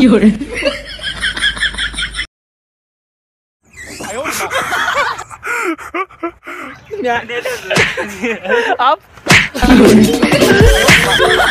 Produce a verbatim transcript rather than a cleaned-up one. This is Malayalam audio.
有人。 哎呦我的妈！你看，up。